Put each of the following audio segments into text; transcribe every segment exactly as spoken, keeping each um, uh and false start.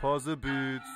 Pause Beats.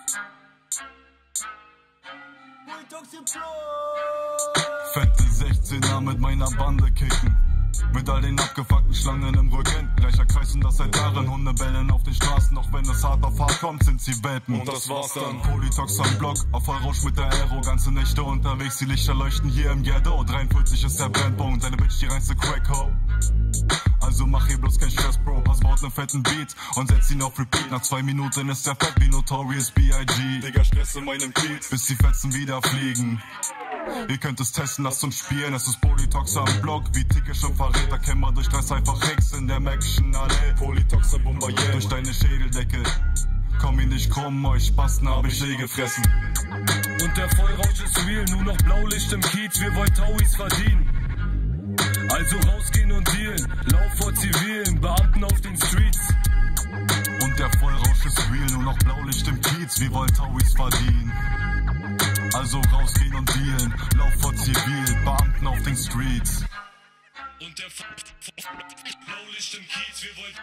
Fette sechzehner mit meiner Bande kicken. Mit all den abgefuckten Schlangen im Rücken. Gleicher Kreis und das seit Jahren. Hunde bellen auf den Straßen, doch wenn es hart auf hart kommt, sind sie Welpen. Und das war's dann. Polytox am Block, auf Vollrausch mit der Aero. Ganze Nächte unterwegs, die Lichter leuchten hier im Ghetto. dreiundvierzig ist der Brennpunkt, deine Bitch die reinste Crack-Ho. Also mach hier bloß kein Stress, Bro. Pass baut nen fetten Beat und setz ihn auf Repeat. Nach zwei Minuten ist er fett wie Notorious B I G Digga, Stress in meinem Beat, bis die Fetzen wieder fliegen. Ihr könnt es testen, lasst uns spielen. Es ist Polytox am Block, wie tickisch und Verräter. Kennen wir durch drei einfach Hicks in der Mäckischen Allee. Polytox bombardiert durch deine Schädeldecke. Komm ihn nicht krumm, euch Spasten hab ich eh gefressen. Und der Vollrausch ist real, nur noch Blaulicht im Kiez. Wir wollen Tauis verdienen. Also rausgehen und dealen, Lauf vor zivilen Beamten auf den Streets. Und der Vollrausch ist real, nur noch Blaulicht im Kiez, wir wollen Tauis verdienen. Also rausgehen und dealen, Lauf vor zivil, Beamten auf den Streets. Und der Blaulicht im Kiez, wir wollen...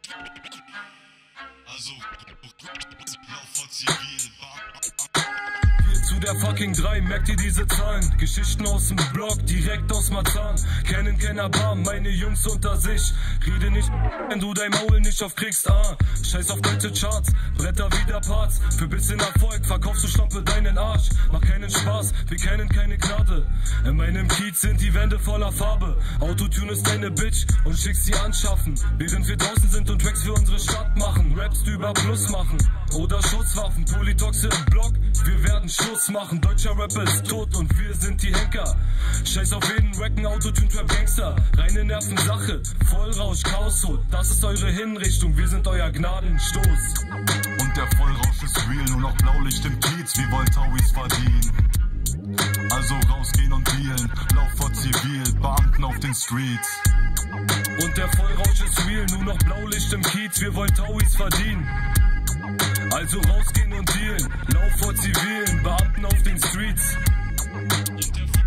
Also Lauf vor zivil, Beamten... Zu der fucking drei, merkt ihr diese Zahlen? Geschichten aus dem Blog, direkt aus Marzahn. Kennen keiner Bar, meine Jungs unter sich. Rede nicht, wenn du dein Maul nicht aufkriegst, ah. Scheiß auf deutsche Charts, Bretter wieder Parts. Für bisschen Erfolg verkaufst du Schlampe deinen Arsch. Mach keinen Spaß, wir kennen keine Gnade. In meinem Kiez sind die Wände voller Farbe. Autotune ist deine Bitch und schickst sie anschaffen. Während wir draußen sind und Tracks für unsere Stadt machen. Raps über Plus machen oder Schusswaffen. Polytoxe im Block, wir werden Schluss machen. Deutscher Rapper ist tot und wir sind die Henker. Scheiß auf jeden Racken, Autotune, Trap, Gangster. Reine Nervensache, Vollrausch, Chaos-Hut. Das ist eure Hinrichtung, wir sind euer Gnadenstoß. Und der Vollrausch ist real, nur noch Blaulicht im Kiez, wir wollen Tauis verdienen. Also rausgehen und dealen, Lauf vor zivil, Beamten auf den Streets. Und der Vollrausch ist real, nur noch Blaulicht im Kiez, wir wollen Tauis verdienen. Also rausgehen und dealen, Lauf vor zivilen Beamten auf den Streets. Und der